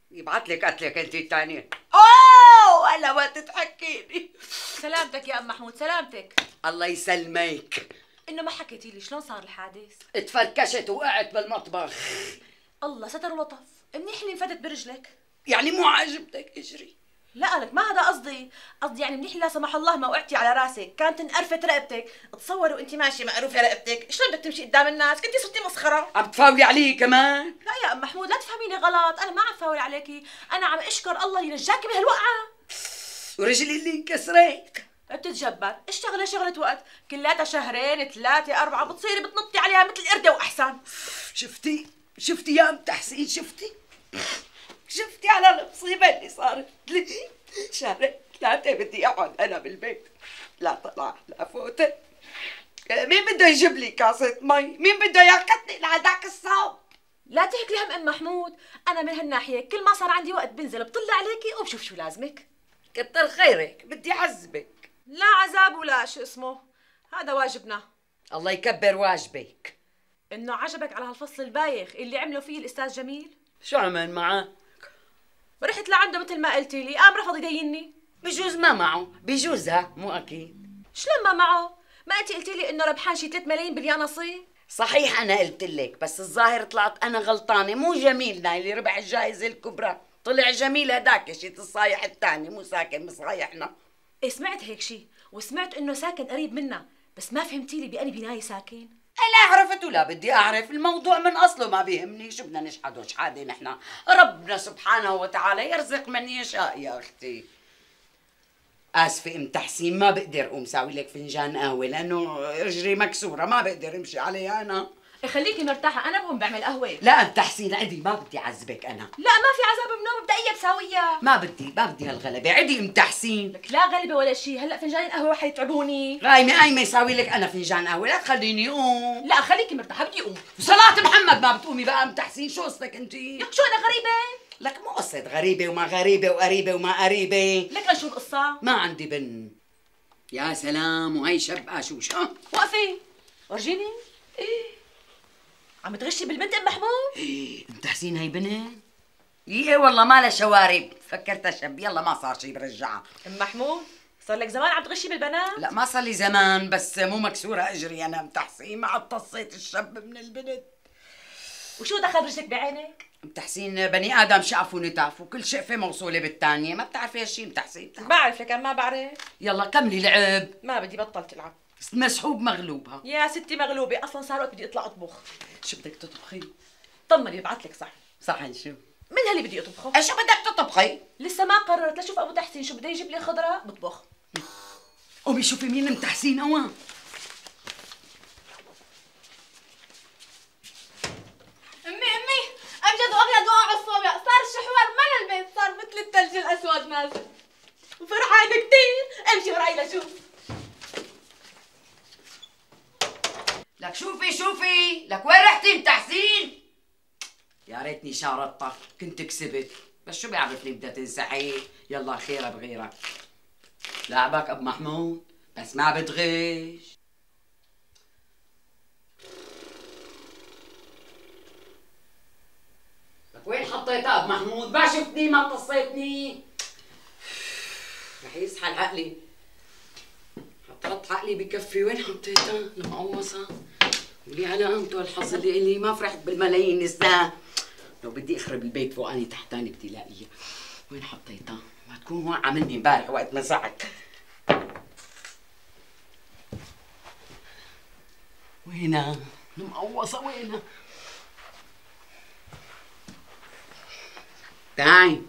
يبعت لك قتلك انت الثانيه. اوه هلا ما تضحكيني. سلامتك يا ام محمود، سلامتك. الله يسلمك. انه ما حكيتي لي شلون صار الحادث؟ اتفركشت وقعت بالمطبخ. الله ستر ولطف، منيح اللي انفتت برجلك. يعني مو عاجبتك اجري؟ لا لك ما هذا قصدي يعني منيح لا سمح الله ما وقعتي على راسك، كانت انقرفت رقبتك. تصوروا انت ماشيه مقروفه رقبتك، شلون بدك تمشي قدام الناس؟ كنتي صرتي مسخره. عم تفاولي علي كمان؟ لا يا ام محمود لا تفهميني غلط، انا ما عم فاول عليكي، انا عم اشكر الله اللي نجاكي بهالوقعه. ورجلي اللي انكسرت بتتجبر، اشتغلي شغلة وقت، كلاتها شهرين 3 4 بتصيري بتنطي عليها مثل القردة واحسن. شفتي يا ام تحسين؟ شفتي على المصيبة اللي صارت لي؟ شهرين 3 بدي اقعد انا بالبيت، لا طلع لا فوت. مين بده يجيب لي كاسة مي؟ مين بده ياخذني لهداك الصوب؟ لا تهكلي هم ام محمود، انا من هالناحية كل ما صار عندي وقت بنزل بطلع عليكي وبشوف شو لازمك. كتر خيرك، بدي اعذبك. لا عذاب ولا شو اسمه، هذا واجبنا. الله يكبر واجبك. انه عجبك على هالفصل البايخ اللي عمله فيه الاستاذ جميل؟ شو عمل معه؟ رحت لعنده مثل ما قلتي لي، قام رفض يديني. بجوز ما معه، بجوزها مو اكيد. شلون ما معه؟ ما انت قلتي لي انه ربحان شي 3 ملايين باليانصيب؟ صحيح انا قلت لك، بس الظاهر طلعت انا غلطانه، مو جميلنا اللي ربح الجائزه الكبرى، طلع جميل هداك شيت الصايح الثاني، مو ساكن مصايحنا. ايه سمعت هيك شي، وسمعت انه ساكن قريب منا، بس ما فهمتي لي بأني بناية ساكن. لا عرفت ولا بدي اعرف، الموضوع من اصله ما بيهمني، شو بدنا نشحد وشحاده نحن؟ ربنا سبحانه وتعالى يرزق من يشاء يا اختي. اسفه ام تحسين، ما بقدر اقوم ساوي لك فنجان قهوه لانه رجلي مكسوره، ما بقدر امشي عليها انا. خليكي مرتاحة، أنا بقوم بعمل قهوة. لا ام تحسين عدي، ما بدي اعذبك انا. لا ما في عذاب بنوم، بدي أي بساويها. ما بدي هالغلبه، عدي ام تحسين. لك لا غلبة ولا شيء، هلا فنجان القهوة رح يتعبوني. قايمه يساوي لك انا فنجان قهوه، لا تخليني اقوم. لا خليكي مرتاحة، بدي أقوم. صلاة محمد ما بتقومي بقى ام تحسين، شو قصتك انت؟ لك شو أنا غريبة؟ لك مو قصة غريبة وما غريبة وقريبة وما قريبة. لك شو القصة؟ ما عندي بن. يا سلام، وهي شبقة شو وقفي ورجيني. ايه عم تغشي بالبنت ام محمود؟ ايه ام تحسين هي بنت؟ ايه والله ما لها شوارب، فكرتها شب، يلا ما صار شي برجعها. ام محمود صار لك زمان عم تغشي بالبنات؟ لا ما صار لي زمان، بس مو مكسورة اجري انا ام تحسين، ما عطصيت الشب من البنت. وشو دخل رجلك بعينك؟ ام تحسين بني ادم شقف ونتاف، وكل شقفة موصولة بالثانية، ما بتعرفي هالشي ام تحسين؟ بعرف لك ما بعرف. يلا كملي لعب. ما بدي بطل تلعب. مسحوب مغلوبها. يا ستي مغلوبة، أصلا صار وقت بدي أطلع أطبخ. شو بدك تطبخي؟ طمني ببعث لك صحن. صحن شو؟ من هاللي بدي أطبخه. شو بدك تطبخي؟ لسه ما قررت، لشوف أبو تحسين شو بده يجيب لي خضرة بطبخ. قومي شوفي مين ام تحسين اوان. امي امجد واغيض وقعوا الصوبيا، صار الشحوار مال البيت، صار مثل الثلج الاسود نازل، وفرحانه كثير. امشي وراي لشوف. لك شوفي لك وين رحتي ام تحسين؟ يا ريتني شارطتك كنت كسبت، بس شو بيعرفني بدها تنسحي. يلا خيرها بغيرك. لعبك ابو محمود بس ما بتغش. لك وين حطيتها ابو محمود؟ ما شفتني ما اتصيتني. رح يسحل عقلي. حطيت عقلي بكفي، وين حطيتها؟ المقوصة. ولي على قامته الحظ اللي ما فرحت بالملايين لسه. لو بدي اخرب البيت فوقاني تحتاني بدي لاقيها. وين حطيتها؟ ما تكون واقعة مني امبارح وقت ما زعت. وينها؟ المقوصة وينها؟ تعي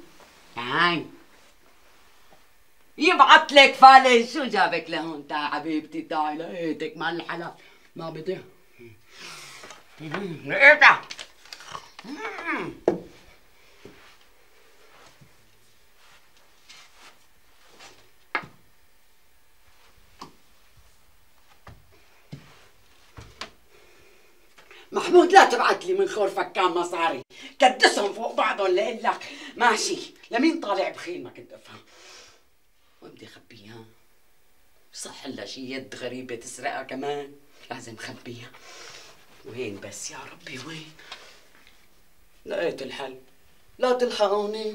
يبعت لك فالج، شو جابك لهون؟ تعي حبيبتي تعي، لقيتك مع الحلال. ما بدي لقيتها. محمود لا تبعت لي من خور فكان مصاري، كدسهم فوق بعضهم لقلك ماشي. لمين طالع بخيل ما كنت افهم. وين بدي اخبيها؟ صح لها شي يد غريبة تسرقها كمان، لازم خبيها. وين بس يا ربي وين؟ لقيت الحل، لا تلحقوني.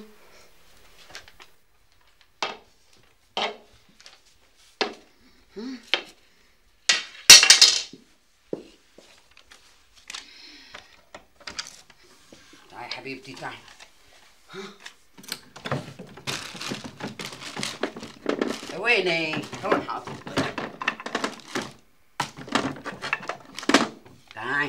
تعي حبيبتي تعي. ويني؟ هون حاطط. تعي.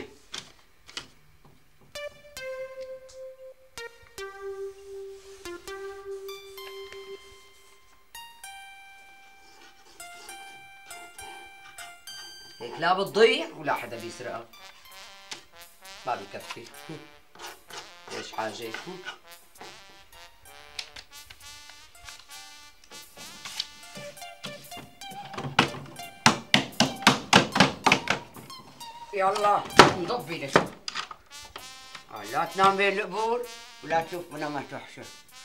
هيك لا بتضيع ولا حدا بيسرقها. ما بكفي. ليش حاجة؟ يلا نضبي لك. لا تنام بين القبور ولا تشوف منامك تحشر.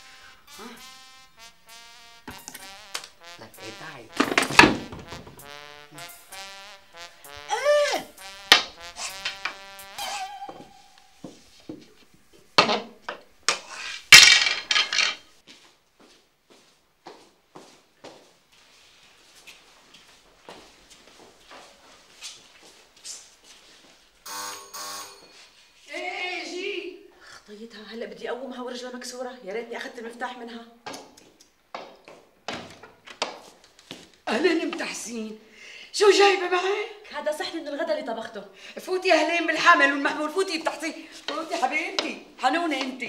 لك ايه تعي. خطيتها هلا بدي اقومها ورجلها مكسوره، يا ريتني اخذت المفتاح منها. اهلين ام تحسين، شو جايبه معك؟ هذا صحن من الغداء اللي طبخته. فوتي اهلين بالحمل والمحمول، فوتي بتحسين، فوتي حبيبتي، حنونه انت.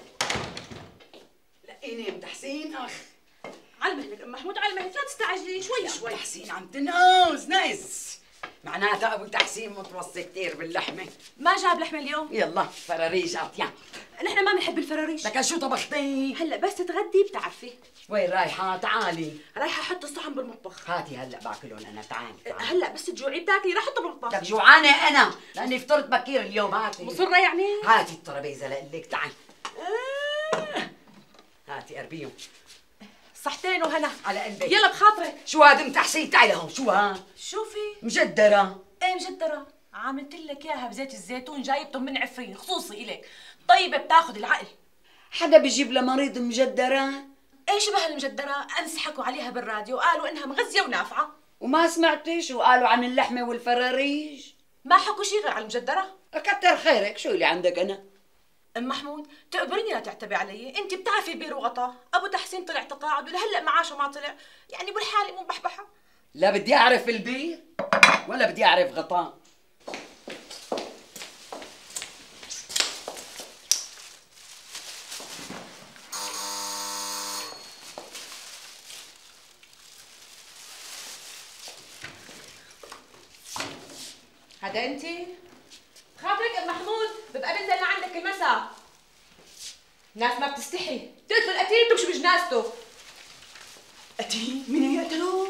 لقيني ام تحسين اخ. على مهلك ام محمود، على مهلك، لا تستعجلي، شوي شوي. تحسين عم تنقص نقص، معناتها ابو تحسين متوصي كثير باللحمه. ما جاب لحمه اليوم؟ يلا فراريج اطيان. نحن ما بنحب الفراريش. لك شو طبختي؟ هلا بس تتغدي بتعرفي. وين رايحه؟ تعالي. رايحه احط الصحن بالمطبخ. هاتي هلا باكلهم انا، تعالي. هلا بس تجوعي بتاكلي، راح احطه بالمطبخ. لك جوعانه انا لاني فطرت بكير اليوم. هاتي مصره يعني؟ هاتي الترابيزه لك، تعالي. هاتي قربيهم. صحتين وهنا على قلبك. يلا بخاطرك. شو هاد ام تحسين؟ تعي لهون. شو هاد؟ شوفي مجدره. ايه مجدره، عاملت لك اياها بزيت الزيتون، جايبتهم من عفرين خصوصي الك، طيبه بتاخذ العقل. حدا بيجيب لمريض مجدره؟ ايه شبه المجدره، امس حكوا عليها بالراديو وقالوا انها مغذيه ونافعه. وما سمعتي شو قالوا عن اللحمه والفراريج؟ ما حكوا شيء غير عن المجدره. كتر خيرك، شو اللي عندك انا؟ ام محمود تقبريني لا تعتبي علي، انت بتعرفي بير وغطا، ابو تحسين طلع تقاعد ولهلا معاشه ما طلع، يعني بالحالة مو بحبحه. لا بدي اعرف البير ولا بدي اعرف غطاء. هذا انت؟ خاطرك ام محمود، ببقى بنزل لعندك المساء. ناس ما بتستحي، تقتل القتيل بتمشي بجنازته. قتيل؟ مين اللي قتلوه؟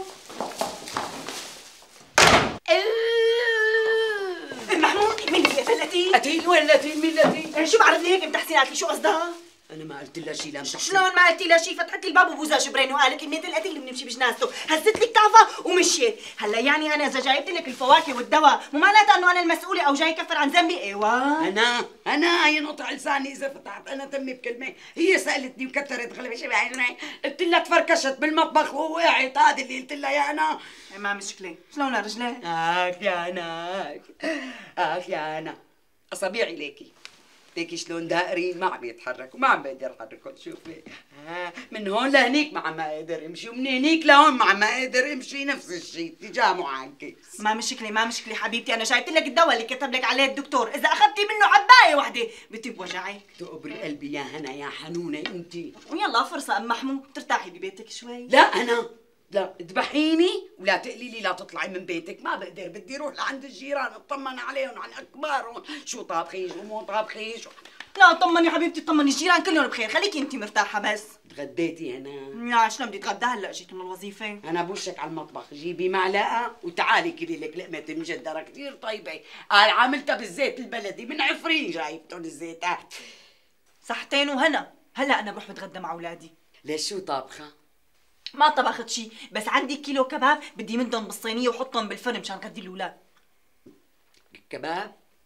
محمود مين اللي قتل القتيل؟ قتيل؟ وين القتيل؟ مين القتيل؟ انا شو بعرف لي هيك ام تحسين قالت لي شو قصدها؟ انا ما قلت لها شيء. لا شلون ما قلتي لها شيء؟ فتحت لي الباب وبوزها شبرين وقالت لي ميت القتيل بنمشي بجنازته، هزت لي كتافها ومشيت. هلا يعني انا اذا جايبت لك الفواكه والدواء مو معناتها انه انا المسؤوله او جاي كفر عن ذنبي. ايوه انا ينقطع لساني اذا فتحت انا تمي بكلمه. هي سالتني وكترت غلبه شو بعيني، قلت لها تفركشت بالمطبخ ووقعت. هذا اللي قلت لها يا انا. ما مشكله. شلون رجلي؟ اخ يا انا، اخ يا انا، اصابيعي ليكي شلون دائرين، ما عم يتحركوا، ما عم بقدر احركهم. شوفي من هون لهنيك ما عم اقدر امشي، ومن هنيك لهون ما عم اقدر امشي. نفس الشيء اتجاه معاكس. ما مشكله حبيبتي، انا جايبت لك الدواء اللي كتب لك عليه الدكتور، اذا اخذتي منه عبايه وحده بتجيب وجعك. تقبري قلبي يا هنا يا حنونه انت. ويلا فرصه ام محمود ترتاحي ببيتك شوي. لا انا لا اذبحيني ولا تقلي لي لا تطلعي من بيتك. ما بقدر، بدي اروح لعند الجيران اطمن عليهم عن اخبارهم، شو طابخين شو مو طابخين شو. لا طمني يا حبيبتي، طمني، الجيران كلهم بخير، خليكي انت مرتاحه بس. تغديتي هنا؟ لا شلون بدي اتغدى هلا جيت من الوظيفه. انا بوشك على المطبخ، جيبي معلقه وتعالي كلي لك لقمه مجدره كثير طيبه. قال عاملتها بالزيت البلدي من عفرين، جايبتهم الزيتات. صحتين وهنا. هلا انا بروح بتغدى مع اولادي. ليش شو طابخه؟ ما طبخت شيء، بس عندي كيلو كباب بدي مدهم بالصينيه وحطهم بالفرن مشان غدي الاولاد. كباب؟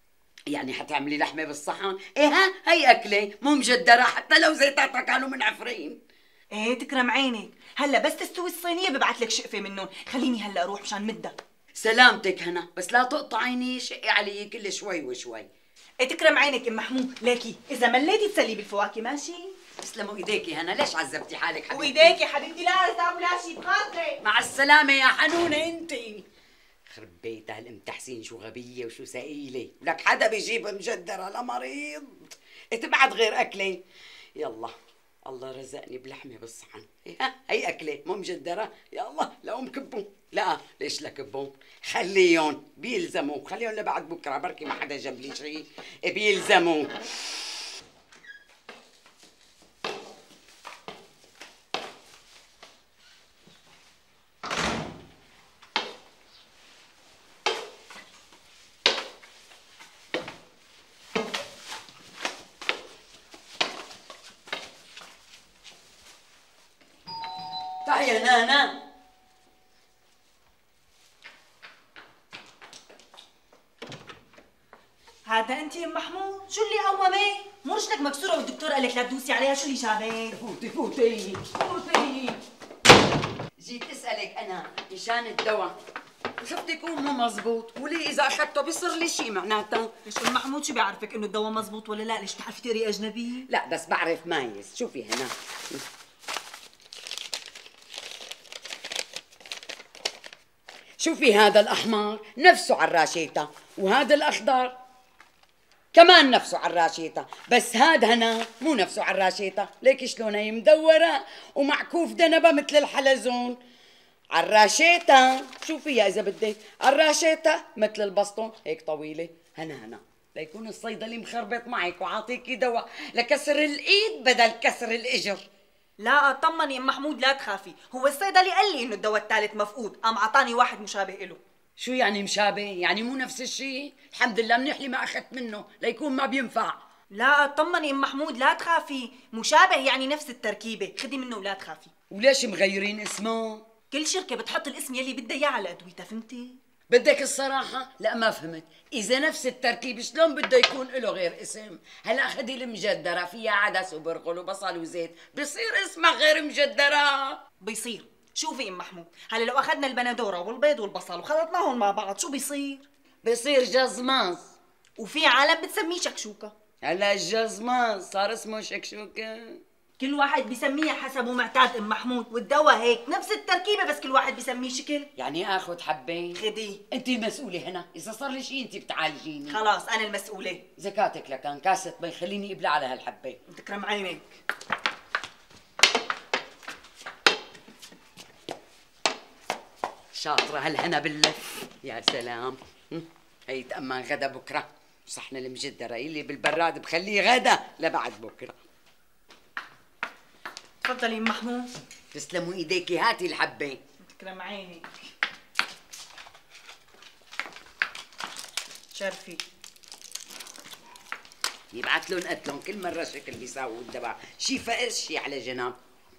يعني حتعملي لحمة بالصحن؟ ايه ها هي أكلة مو مجدرة حتى لو زيتاتها كانوا منعفرين. ايه تكرم عينك، هلا بس تستوي الصينيه ببعث لك شقفه منهم، خليني هلا اروح مشان مدة. سلامتك هنا، بس لا تقطعيني شقي علي كل شوي وشوي. ايه تكرم عينك ام محمود، ليكي اذا مليتي تسلي بالفواكه ماشي؟ تسلموا ايديكي هنا، ليش عذبتي حالك حبيبتي؟ وايديك يا حبيبتي، لا تاكل شيء بخاطرك. مع السلامة يا حنونة انتي. خرب بيتها الام تحسين، شو غبية وشو ثقيلة، لك حدا بيجيب مجدرة لمريض تبعد غير أكلة. يلا الله رزقني بلحمة بالصحن، هي أكلة مو مجدرة. يلا لقوم كبهم، لا ليش لكبهم، خليهم بيلزموا، خليهم لبعد بكرة، بركي ما حدا جاب لي شيء بيلزموا. تعي يا نانا. هذا انت ام محمود، شو اللي قومك؟ مو رجلك مكسوره والدكتور قال لك لا تدوسي عليها، شو اللي جابك؟ فوتي فوتي فوتي. جيت اسالك انا مشان الدواء، خفت يكون مو مزبوط، ولي اذا اخذته بيصير لي شيء معناتها. ليش ام محمود شو بيعرفك انه الدواء مزبوط ولا لا؟ ليش بتعرفي تقري اجنبي؟ لا بس بعرف مايز. شوفي هنا، شوفي هذا الاحمر نفسه على الراشيطه، وهذا الاخضر كمان نفسه على الراشيطه، بس هذا هنا مو نفسه على الراشيطه. ليك شلون هي مدوره ومعكوف دنبه مثل الحلزون. على الراشيطه شوفيها اذا بدك، على الراشيطه مثل البسطون هيك طويله. هنا ليكون الصيدلي مخربط معك وعاطيكي دواء لكسر الايد بدل كسر الاجر. لا طمني ام محمود، لا تخافي، هو الصيدلي قال لي انه الدواء الثالث مفقود، قام اعطاني واحد مشابه له. شو يعني مشابه؟ يعني مو نفس الشيء؟ الحمد لله منيح لي ما اخذت منه ليكون ما بينفع. لا طمني ام محمود، لا تخافي، مشابه يعني نفس التركيبه، خدي منه ولا تخافي. وليش مغيرين اسمه؟ كل شركه بتحط الاسم يلي بدها اياه على ادويتها، فهمتي؟ بدك الصراحة؟ لا ما فهمت، إذا نفس التركيب شلون بده يكون له غير اسم؟ هلا خدي المجدرة فيها عدس وبرغل وبصل وزيت، بصير اسمها غير مجدرة؟ بيصير. شوفي ام محمود، هلا لو اخذنا البندوره والبيض والبصل وخلطناهم مع بعض شو بيصير؟ بصير جزماز. وفي عالم بتسميه شكشوكه. هلا الجزماز صار اسمه شكشوكة. كل واحد بيسميها حسب معتاد ام محمود، والدواء هيك نفس التركيبه بس كل واحد بيسميه شكل. يعني اخذ حبين؟ خدي. انت المسؤولة هنا، إذا صار لي شيء انت بتعالجيني. خلاص انا المسؤوله. زكاتك لكان كاسة مي، خليني ابلع على هالحبة. تكرم عينك. شاطرة هالهنا باللف، يا سلام. هي تأمن غدا بكرة، صحن المجدرة اللي بالبراد بخليه غدا لبعد بكرة. تفضلي ام محمود. تسلموا ايديكي، هاتي الحبة. تكرم عينك. شرفي. يبعث لهم قتلهم كل مرة شكل بيساووا الدواء، شي فقس شي على جنب.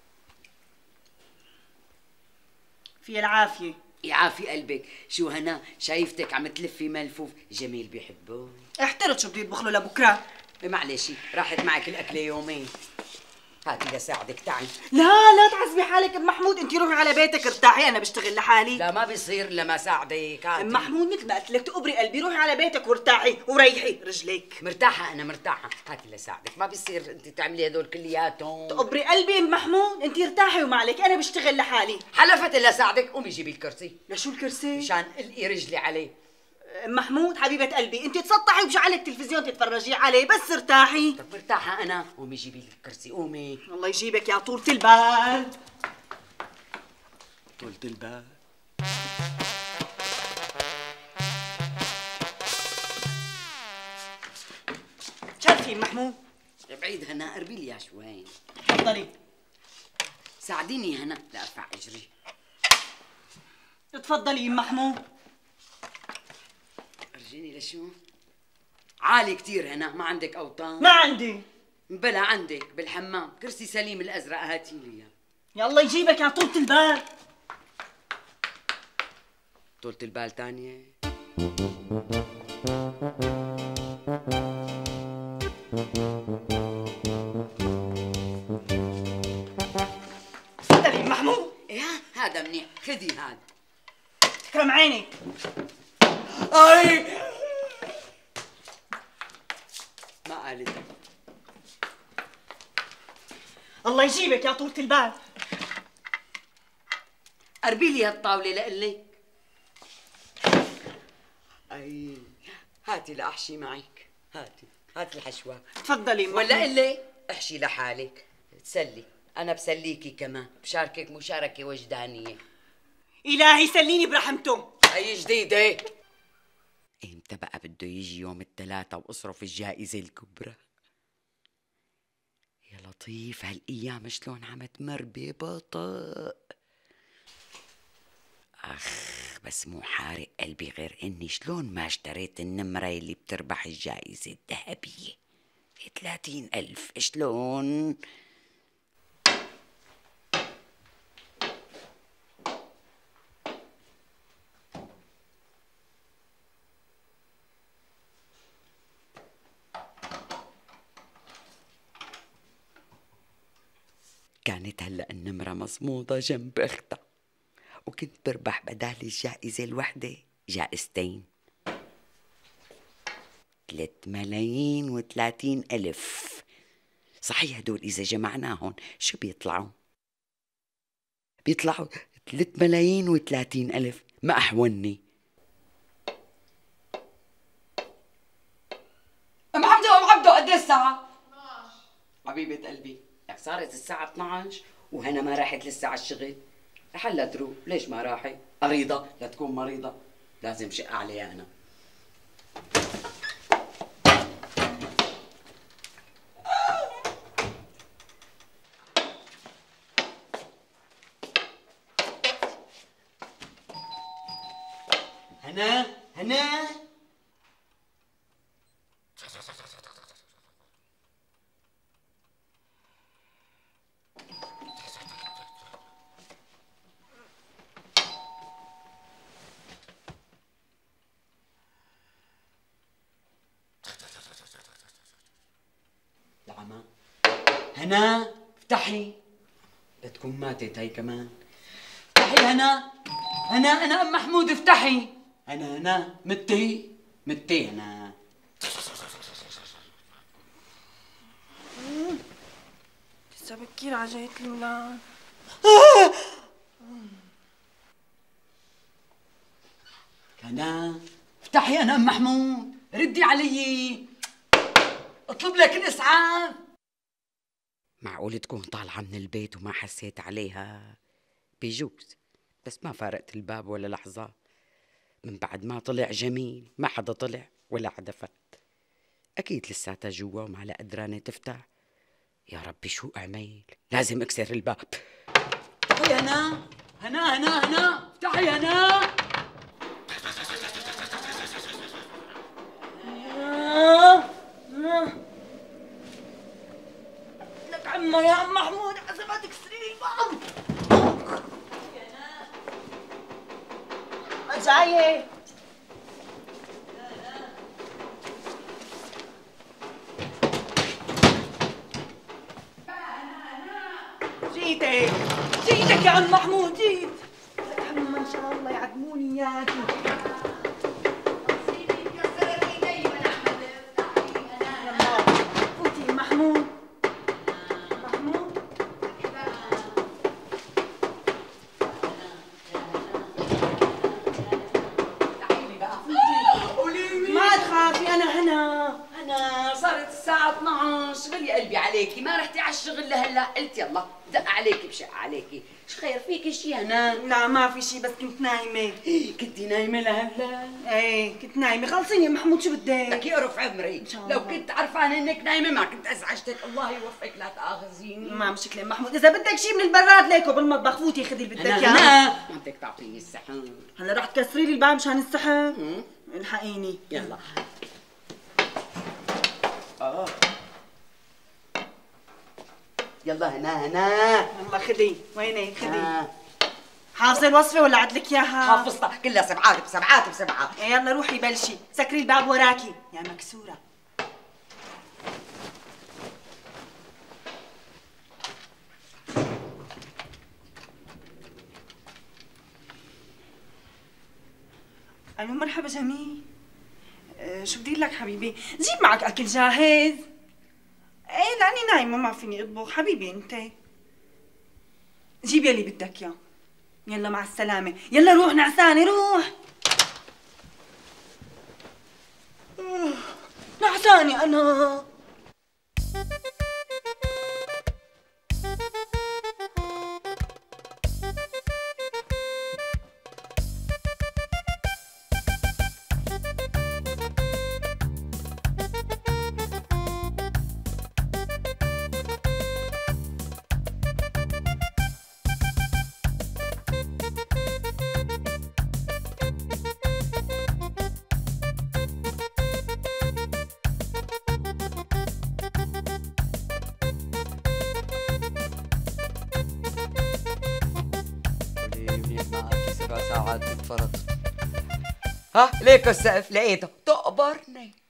في العافية. يعافي قلبك. شو هنا شايفتك عم تلفي ملفوف، جميل بيحبه. احترت شو بده يطبخ له لبكره. معلش راحت معك الأكلة يومين، هاتي لساعدك تعي. لا تعذبي حالك ام محمود، انت روحي على بيتك ارتاحي، انا بشتغل لحالي. لا ما بيصير لما ساعدك. هاتي ام محمود مثل ما قلت لك تقبري قلبي، روحي على بيتك وارتاحي وريحي رجليك. مرتاحة أنا مرتاحة، هاتي لساعدك، ما بيصير أنت تعملي هدول كلياتهم. تقبري قلبي ام محمود، انت ارتاحي وما عليك، انا بشتغل لحالي. حلفت لساعدك، قومي جيبي الكرسي. لشو الكرسي؟ مشان القي رجلي عليه. ام محمود حبيبة قلبي، انت تسطحي وبشعلك تلفزيون تتفرجي عليه، بس ارتاحي. طب مرتاحة أنا، قومي جيبي لي الكرسي قومي. الله يجيبك يا طولة البال. طولة البال. شرفي ام محمود. بعيد هنا، قربي لي شوي. تفضلي. ساعديني هنا لأرفع إجري. تفضلي ام محمود. ارجيني لشو؟ عالي كتير هنا، ما عندك أوطان؟ ما عندي. بلا عندك بالحمام كرسي سليم الأزرق، هاتي لي إياه. يلا يجيبك يا طولة البال. طولة البال تانية. هذا منيح، خذي هذا. تكرم عينك. اي ما قالت. الله يجيبك يا طولة البال. قربي لي هالطاولة لقلك. اي هاتي لأحشي معك، هاتي الحشوة. تفضلي. ولا قلي احشي لحالك، تسلي. أنا بسليكي كمان، بشاركك مشاركة وجدانية. إلهي سليني برحمته. أي جديدة؟ إمتى بقى بده يجي يوم الثلاثة وأصرف الجائزة الكبرى؟ يا لطيف هالأيام شلون عم تمر ببطء. بس مو حارق قلبي غير إني شلون ما اشتريت النمرة اللي بتربح الجائزة الذهبية 30,000. شلون؟ كانت هلأ النمرة مصمودة جنب أختها، وكنت بربح بدال الجائزة الوحدة جائزتين، 3,30,000. صحيح هدول إذا جمعناهم شو بيطلعوا؟ بيطلعوا 3,30,000. ما أحوني. أم عبدو قد الساعة؟ 12. حبيبة قلبي لك صارت الساعة 12 وهنا ما راحت لسه على الشغل. لحلا تروح، ليش ما راحت؟ مريضة لا تكون مريضة، لازم شق عليها أنا. هنا العمى. هنا افتحي، لا تكون ماتت هي كمان. افتحي هنا أنا أم محمود، افتحي. أنا متي أنا. لسه بكير على جاية الولاد. هنا افتحي. أنا أم محمود، ردي علي، اطلب لك الإسعاف. معقول تكون طالعة من البيت وما حسيت عليها؟ بيجوز، بس ما فارقت الباب ولا لحظة. من بعد ما طلع جميل ما حدا طلع ولا حدا فات. أكيد لساتها جوا وما على قدرانة تفتح. يا ربي شو أعمل؟ لازم أكسر الباب. افتحي هنا افتحي هنا. لك عمّا يا عم محمود حسب ما تكسري لي الباب. جاية. جيتك يا عم محمود، جيت. لك عمّا ان شاء الله يعدموني اياكي. فوتي محمود. ما تخافي، أنا هنا صارت الساعة 12. غلي قلبي عليكي، ما رحتي على الشغل لهلا. قلت يلا دق عليكي بشق عليكي. شو خير فيكي شي هنا؟ لا ما في شي، بس كنت نايمة. كنتي نايمة لهلا؟ ايه كنت نايمة. خلصيني يا محمود، شو بدك؟ لك يقرف عمري. إن شاء الله. لو كنت عرفانة انك نايمة ما كنت ازعجتك. الله يوفقك، لا تاخذيني. ما مشكلة محمود، إذا بدك شي من البراد ليكو بالمطبخ، فوتي خذي اللي بدك إياه. ما بدك تعطيني السحن. هلا رح تكسري لي الباب مشان السحر؟ الحقيني. يلا. يلا هنا يلا خذي. ويني خذي. حافظة الوصفة ولا عدلك اياها؟ حافظتها كلها سبعات بسبعات بسبعات. يلا روحي بلشي، سكري الباب وراكي يا مكسورة. الو مرحبا جميل. شو بدي لك حبيبي؟ جيب معك اكل جاهز. ايه لاني نايمه ما فيني اطبخ حبيبي انت. جيب يلي بدك اياه. يلا مع السلامه، يلا روح نعسانه روح. نعسانه انا. ساعات اتفرطت. ها ليك السقف لقيته تقبرني.